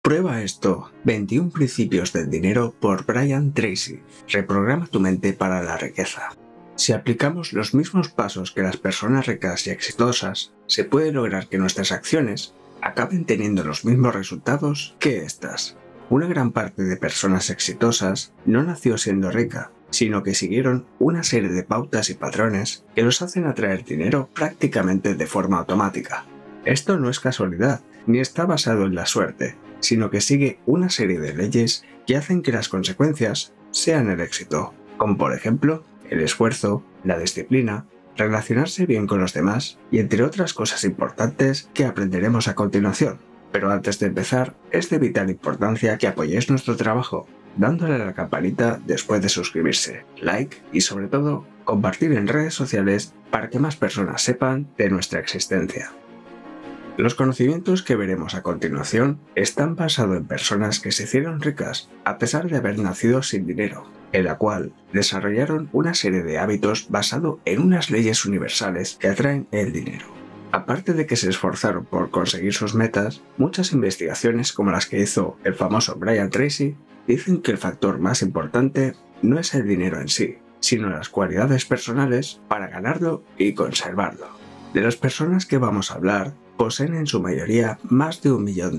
Prueba esto, 21 principios del dinero por Brian Tracy. Reprograma tu mente para la riqueza. Si aplicamos los mismos pasos que las personas ricas y exitosas, se puede lograr que nuestras acciones acaben teniendo los mismos resultados que estas. Una gran parte de personas exitosas no nació siendo rica, sino que siguieron una serie de pautas y patrones que los hacen atraer dinero prácticamente de forma automática. Esto no es casualidad, ni está basado en la suerte, sino que sigue una serie de leyes que hacen que las consecuencias sean el éxito, como por ejemplo el esfuerzo, la disciplina, relacionarse bien con los demás y entre otras cosas importantes que aprenderemos a continuación. Pero antes de empezar, es de vital importancia que apoyéis nuestro trabajo, dándole a la campanita después de suscribirse, like y sobre todo compartir en redes sociales para que más personas sepan de nuestra existencia. Los conocimientos que veremos a continuación están basados en personas que se hicieron ricas a pesar de haber nacido sin dinero, en la cual desarrollaron una serie de hábitos basados en unas leyes universales que atraen el dinero. Aparte de que se esforzaron por conseguir sus metas, muchas investigaciones como las que hizo el famoso Brian Tracy dicen que el factor más importante no es el dinero en sí, sino las cualidades personales para ganarlo y conservarlo. De las personas que vamos a hablar, poseen en su mayoría más de $1 millón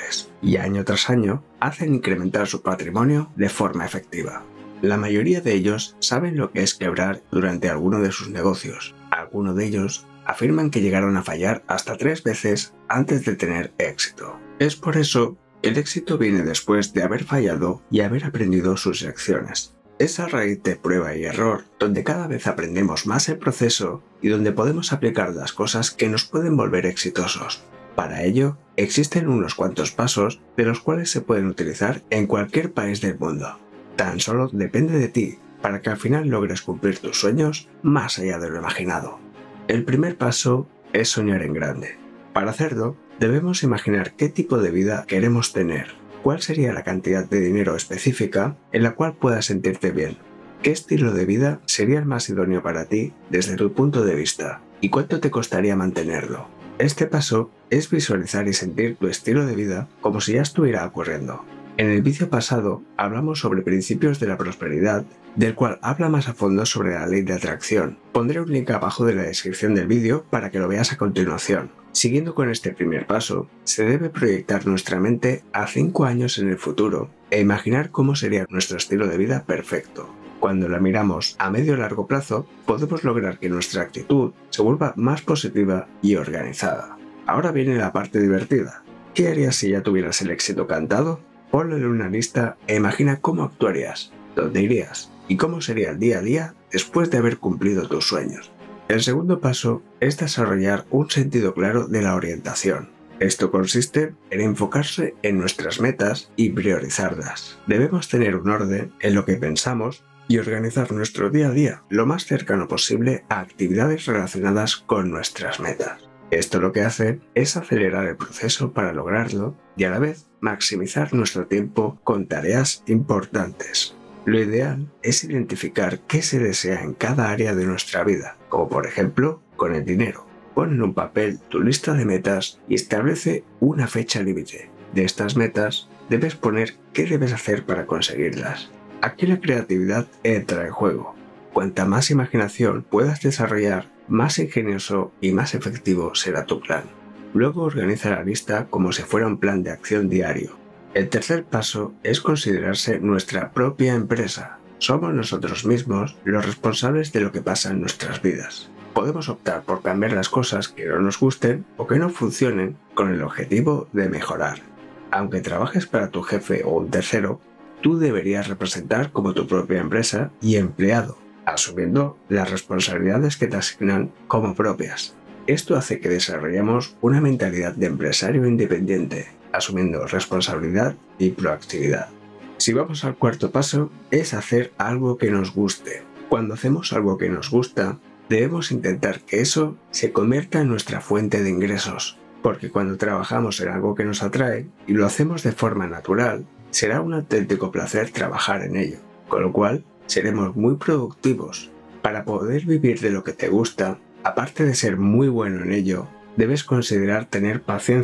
y año tras año hacen incrementar su patrimonio de forma efectiva. La mayoría de ellos saben lo que es quebrar durante alguno de sus negocios. Algunos de ellos afirman que llegaron a fallar hasta 3 veces antes de tener éxito. Es por eso que el éxito viene después de haber fallado y haber aprendido sus lecciones. Es a raíz de prueba y error donde cada vez aprendemos más el proceso y donde podemos aplicar las cosas que nos pueden volver exitosos. Para ello, existen unos cuantos pasos de los cuales se pueden utilizar en cualquier país del mundo. Tan solo depende de ti para que al final logres cumplir tus sueños más allá de lo imaginado. El primer paso es soñar en grande. Para hacerlo, debemos imaginar qué tipo de vida queremos tener. ¿Cuál sería la cantidad de dinero específica en la cual puedas sentirte bien? ¿Qué estilo de vida sería el más idóneo para ti desde tu punto de vista? ¿Y cuánto te costaría mantenerlo? Este paso es visualizar y sentir tu estilo de vida como si ya estuviera ocurriendo. En el vídeo pasado hablamos sobre principios de la prosperidad, del cual habla más a fondo sobre la ley de atracción. Pondré un link abajo de la descripción del vídeo para que lo veas a continuación. Siguiendo con este primer paso, se debe proyectar nuestra mente a 5 años en el futuro e imaginar cómo sería nuestro estilo de vida perfecto. Cuando la miramos a medio o largo plazo, podemos lograr que nuestra actitud se vuelva más positiva y organizada. Ahora viene la parte divertida. ¿Qué harías si ya tuvieras el éxito cantado? Ponlo en una lista e imagina cómo actuarías, dónde irías y cómo sería el día a día después de haber cumplido tus sueños. El segundo paso es desarrollar un sentido claro de la orientación. Esto consiste en enfocarse en nuestras metas y priorizarlas. Debemos tener un orden en lo que pensamos y organizar nuestro día a día lo más cercano posible a actividades relacionadas con nuestras metas. Esto lo que hace es acelerar el proceso para lograrlo y a la vez maximizar nuestro tiempo con tareas importantes. Lo ideal es identificar qué se desea en cada área de nuestra vida, como por ejemplo con el dinero. Pon en un papel tu lista de metas y establece una fecha límite. De estas metas debes poner qué debes hacer para conseguirlas. Aquí la creatividad entra en juego. Cuanta más imaginación puedas desarrollar, más ingenioso y más efectivo será tu plan. Luego organiza la lista como si fuera un plan de acción diario. El tercer paso es considerarse nuestra propia empresa. Somos nosotros mismos los responsables de lo que pasa en nuestras vidas. Podemos optar por cambiar las cosas que no nos gusten o que no funcionen con el objetivo de mejorar. Aunque trabajes para tu jefe o un tercero, tú deberías representar como tu propia empresa y empleado, asumiendo las responsabilidades que te asignan como propias. Esto hace que desarrollemos una mentalidad de empresario independiente, asumiendo responsabilidad y proactividad. Si vamos al cuarto paso, es hacer algo que nos guste. Cuando hacemos algo que nos gusta, debemos intentar que eso se convierta en nuestra fuente de ingresos, porque cuando trabajamos en algo que nos atrae y lo hacemos de forma natural, será un auténtico placer trabajar en ello, con lo cual seremos muy productivos. Para poder vivir de lo que te gusta, aparte de ser muy bueno en ello, debes considerar tener paciencia,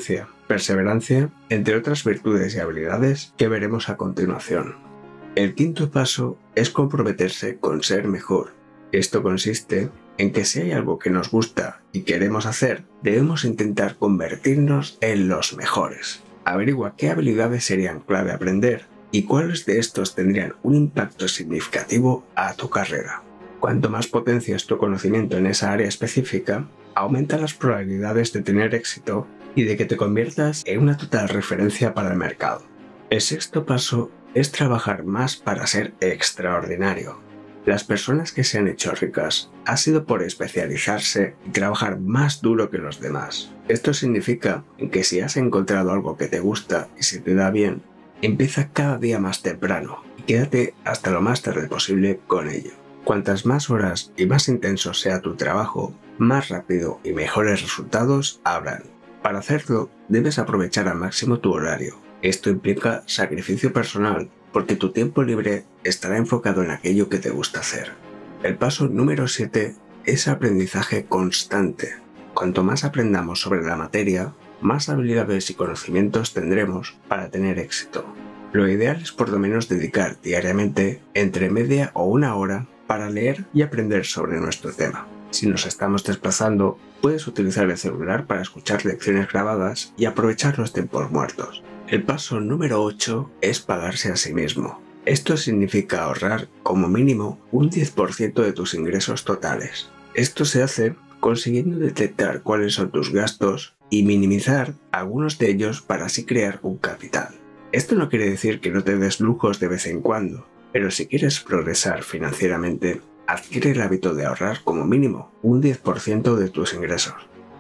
perseverancia, entre otras virtudes y habilidades que veremos a continuación. El quinto paso es comprometerse con ser mejor. Esto consiste en que si hay algo que nos gusta y queremos hacer, debemos intentar convertirnos en los mejores. Averigua qué habilidades serían clave aprender y cuáles de estos tendrían un impacto significativo a tu carrera. Cuanto más potencias tu conocimiento en esa área específica, aumenta las probabilidades de tener éxito y de que te conviertas en una total referencia para el mercado. El sexto paso es trabajar más para ser extraordinario. Las personas que se han hecho ricas ha sido por especializarse y trabajar más duro que los demás. Esto significa que si has encontrado algo que te gusta y se te da bien, empieza cada día más temprano y quédate hasta lo más tarde posible con ello. Cuantas más horas y más intenso sea tu trabajo, más rápido y mejores resultados habrán. Para hacerlo, debes aprovechar al máximo tu horario. Esto implica sacrificio personal, porque tu tiempo libre estará enfocado en aquello que te gusta hacer. El paso número 7 es aprendizaje constante. Cuanto más aprendamos sobre la materia, más habilidades y conocimientos tendremos para tener éxito. Lo ideal es por lo menos dedicar diariamente entre media o una hora para leer y aprender sobre nuestro tema. Si nos estamos desplazando, puedes utilizar el celular para escuchar lecciones grabadas y aprovechar los tiempos muertos. El paso número 8 es pagarse a sí mismo. Esto significa ahorrar como mínimo un 10% de tus ingresos totales. Esto se hace consiguiendo detectar cuáles son tus gastos y minimizar algunos de ellos para así crear un capital. Esto no quiere decir que no te des lujos de vez en cuando, pero si quieres progresar financieramente, adquiere el hábito de ahorrar como mínimo un 10% de tus ingresos.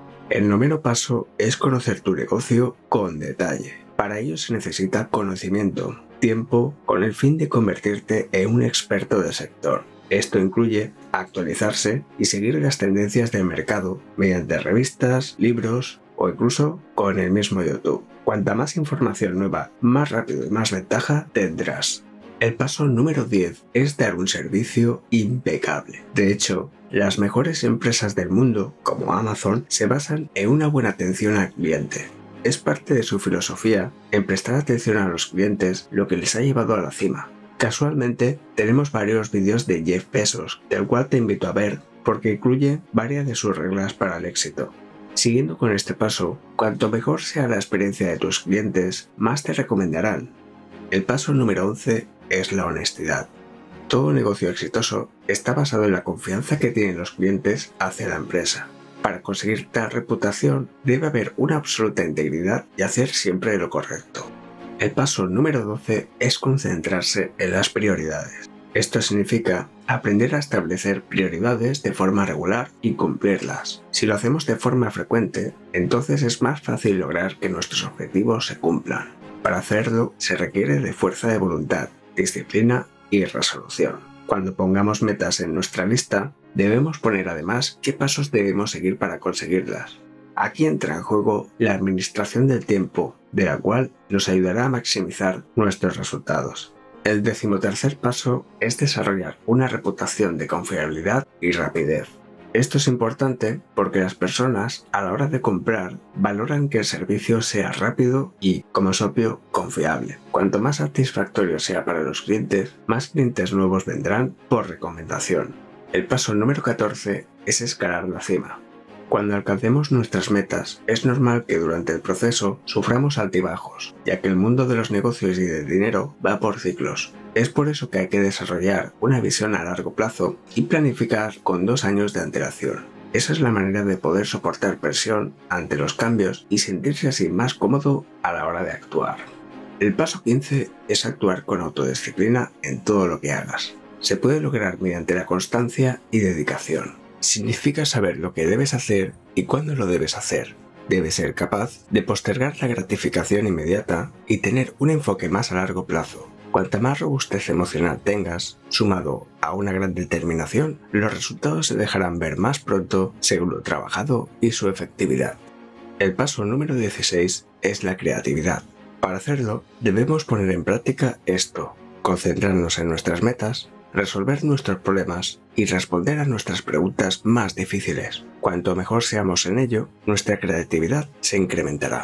El noveno paso es conocer tu negocio con detalle. Para ello se necesita conocimiento, tiempo, con el fin de convertirte en un experto del sector. Esto incluye actualizarse y seguir las tendencias del mercado mediante revistas, libros o incluso con el mismo YouTube. Cuanta más información nueva, más rápido y más ventaja tendrás. El paso número 10 es dar un servicio impecable. De hecho, las mejores empresas del mundo, como Amazon, se basan en una buena atención al cliente. Es parte de su filosofía en prestar atención a los clientes lo que les ha llevado a la cima. Casualmente, tenemos varios vídeos de Jeff Bezos, del cual te invito a ver porque incluye varias de sus reglas para el éxito. Siguiendo con este paso, cuanto mejor sea la experiencia de tus clientes, más te recomendarán. El paso número 11 es la honestidad. Todo negocio exitoso está basado en la confianza que tienen los clientes hacia la empresa. Para conseguir tal reputación debe haber una absoluta integridad y hacer siempre lo correcto. El paso número 12 es concentrarse en las prioridades. Esto significa aprender a establecer prioridades de forma regular y cumplirlas. Si lo hacemos de forma frecuente, entonces es más fácil lograr que nuestros objetivos se cumplan. Para hacerlo se requiere de fuerza de voluntad, disciplina y resolución. Cuando pongamos metas en nuestra lista, debemos poner además qué pasos debemos seguir para conseguirlas. Aquí entra en juego la administración del tiempo, de la cual nos ayudará a maximizar nuestros resultados. El 13º paso es desarrollar una reputación de confiabilidad y rapidez. Esto es importante porque las personas, a la hora de comprar, valoran que el servicio sea rápido y, como es obvio, confiable. Cuanto más satisfactorio sea para los clientes, más clientes nuevos vendrán por recomendación. El paso número 14 es escalar la cima. Cuando alcancemos nuestras metas, es normal que durante el proceso suframos altibajos, ya que el mundo de los negocios y del dinero va por ciclos. Es por eso que hay que desarrollar una visión a largo plazo y planificar con 2 años de antelación. Esa es la manera de poder soportar presión ante los cambios y sentirse así más cómodo a la hora de actuar. El paso 15 es actuar con autodisciplina en todo lo que hagas. Se puede lograr mediante la constancia y dedicación. Significa saber lo que debes hacer y cuándo lo debes hacer. Debes ser capaz de postergar la gratificación inmediata y tener un enfoque más a largo plazo. Cuanta más robustez emocional tengas, sumado a una gran determinación, los resultados se dejarán ver más pronto según lo trabajado y su efectividad. El paso número 16 es la creatividad. Para hacerlo, debemos poner en práctica esto: concentrarnos en nuestras metas, resolver nuestros problemas y responder a nuestras preguntas más difíciles. Cuanto mejor seamos en ello, nuestra creatividad se incrementará.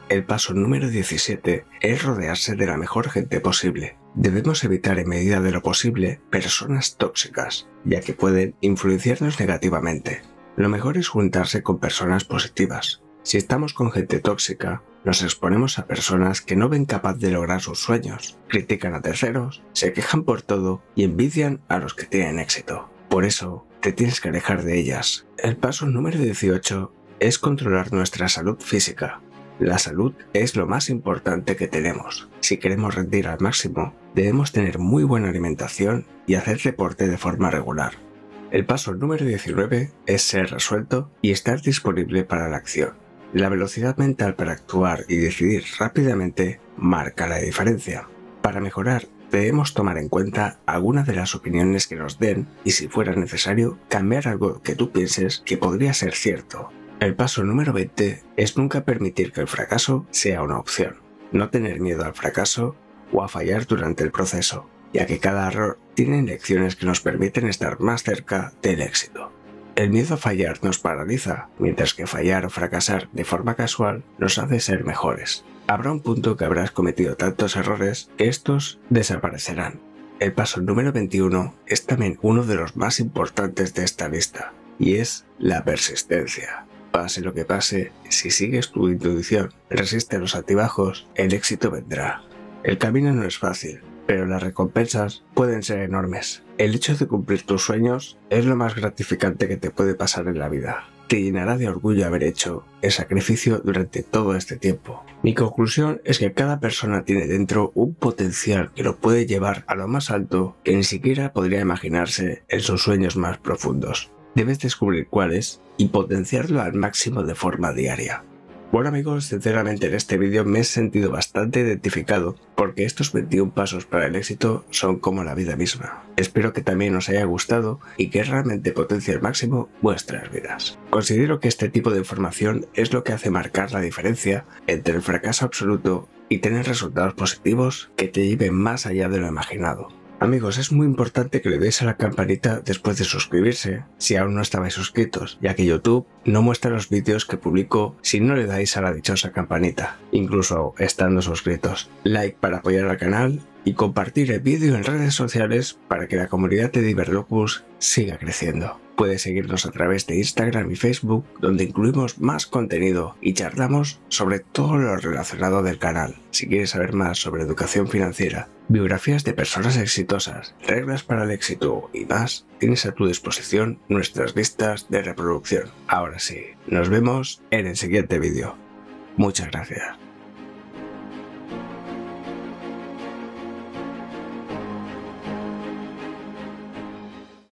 El paso número 17 es rodearse de la mejor gente posible. Debemos evitar en medida de lo posible personas tóxicas, ya que pueden influenciarnos negativamente. Lo mejor es juntarse con personas positivas. Si estamos con gente tóxica, nos exponemos a personas que no ven capaz de lograr sus sueños, critican a terceros, se quejan por todo y envidian a los que tienen éxito. Por eso, te tienes que alejar de ellas. El paso número 18 es controlar nuestra salud física. La salud es lo más importante que tenemos. Si queremos rendir al máximo, debemos tener muy buena alimentación y hacer deporte de forma regular. El paso número 19 es ser resuelto y estar disponible para la acción. La velocidad mental para actuar y decidir rápidamente marca la diferencia. Para mejorar, debemos tomar en cuenta algunas de las opiniones que nos den y, si fuera necesario, cambiar algo que tú pienses que podría ser cierto. El paso número 20 es nunca permitir que el fracaso sea una opción. No tener miedo al fracaso o a fallar durante el proceso, ya que cada error tiene lecciones que nos permiten estar más cerca del éxito. El miedo a fallar nos paraliza, mientras que fallar o fracasar de forma casual nos hace ser mejores. Habrá un punto que habrás cometido tantos errores que estos desaparecerán. El paso número 21 es también uno de los más importantes de esta lista, y es la persistencia. Pase lo que pase, si sigues tu intuición, resiste los altibajos, el éxito vendrá. El camino no es fácil, pero las recompensas pueden ser enormes. El hecho de cumplir tus sueños es lo más gratificante que te puede pasar en la vida. Te llenará de orgullo haber hecho el sacrificio durante todo este tiempo. Mi conclusión es que cada persona tiene dentro un potencial que lo puede llevar a lo más alto que ni siquiera podría imaginarse en sus sueños más profundos. Debes descubrir cuáles y potenciarlo al máximo de forma diaria. Bueno amigos, sinceramente en este vídeo me he sentido bastante identificado porque estos 21 pasos para el éxito son como la vida misma. Espero que también os haya gustado y que realmente potencie al máximo vuestras vidas. Considero que este tipo de información es lo que hace marcar la diferencia entre el fracaso absoluto y tener resultados positivos que te lleven más allá de lo imaginado. Amigos, es muy importante que le deis a la campanita después de suscribirse, si aún no estabais suscritos, ya que YouTube no muestra los vídeos que publico si no le dais a la dichosa campanita, incluso estando suscritos. Like para apoyar al canal y compartir el vídeo en redes sociales para que la comunidad de Diverlocus siga creciendo. Puedes seguirnos a través de Instagram y Facebook, donde incluimos más contenido y charlamos sobre todo lo relacionado del canal. Si quieres saber más sobre educación financiera, biografías de personas exitosas, reglas para el éxito y más, tienes a tu disposición nuestras listas de reproducción. Ahora sí, nos vemos en el siguiente vídeo. Muchas gracias.